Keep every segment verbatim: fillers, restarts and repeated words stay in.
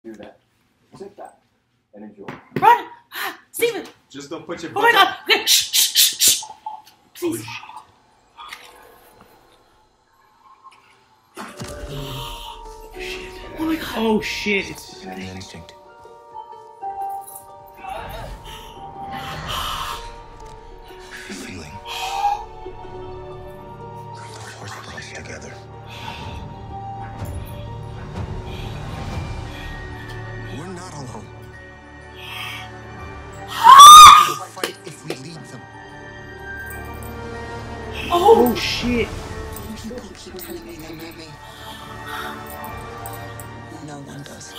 Do that. Sit back and enjoy. Run! Steven! Just don't put your. Oh my god! Okay. Shh, shh, shh, shh. Please. Oh shit. Oh my god. Oh shit. It's An instinct. Feeling. The force brought us together. We're not alone. We'll fight if we lead them. oh shit. People keep telling me they need me. No one does.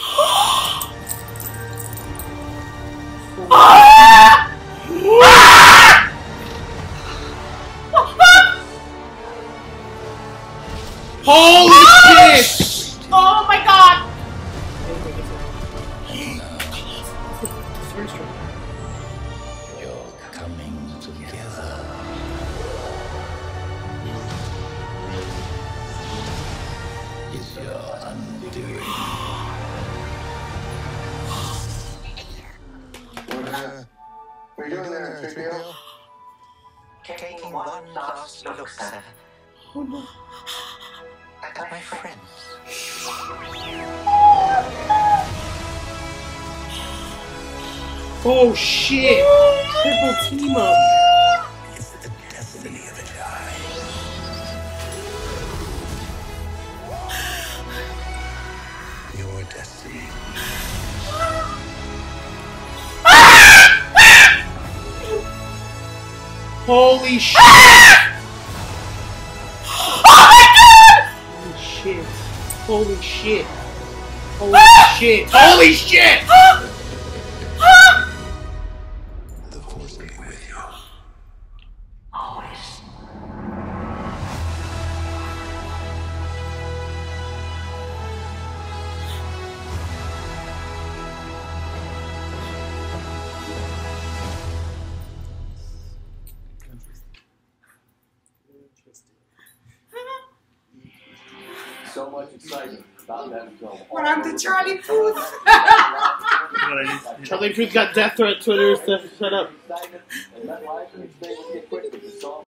Holy shit! Oh my god! You're coming together. It's your undoing. What are you doing there, three P O? Taking one last look, sir. Oh no. At my friends. Oh shit! Triple team up. It's the destiny of a die. Your destiny. Holy shit! Holy shit! Holy shit! Holy shit! Holy shit! The force will be with you. Always. So much excitement about that film. When I'm the Charlie Puth. Charlie Puth got death threat Twitter stuff set up. Excitement and that life and experience get quick with the song.